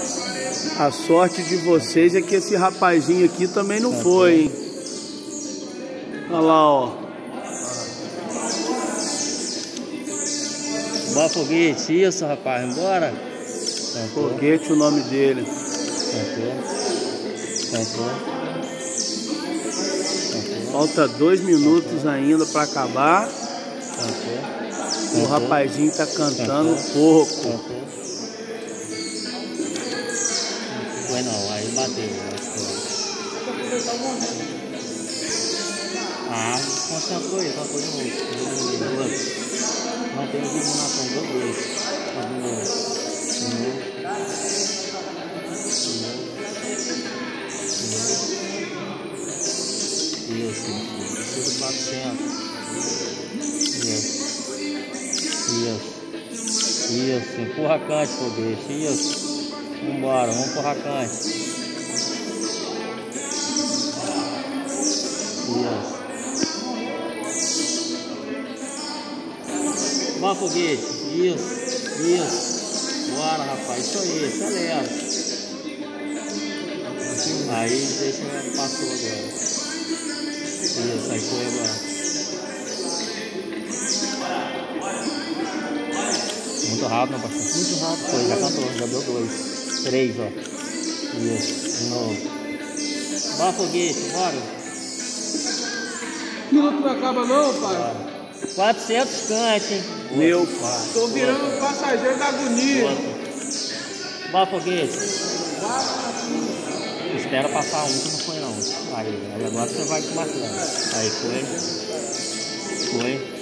A sorte de vocês é que esse rapazinho aqui também não foi, hein? Olha lá, ó. Bora, Foguete. Isso, rapaz. Bora. Foguete, o nome dele. Falta 2 minutos ainda para acabar. O rapazinho tá cantando pouco. Foi não, aí bateu. Concentrou aí, concentrou de novo. Mantém a iluminação do 2. Isso, tudo 400. Isso, empurra a cante, Foguete. Isso. Vambora, vamos empurrar a cante. Bora, Foguete. Isso. Bora, rapaz. Isso aí, acelera. Aí deixa, passou agora. Isso, aí foi agora. Muito rápido, né, parceiro? Muito rápido. Foi, já cantou, já deu 2. 3, ó. Isso, de novo. Bora, Foguete, bora. Minuto não acaba não, pai? Bora. 400 cante, hein? Meu pai. Tô virando passageiro da agonia. Bora, Foguete. Espera passar um que não foi não. Aí agora você vai marcando. Aí foi.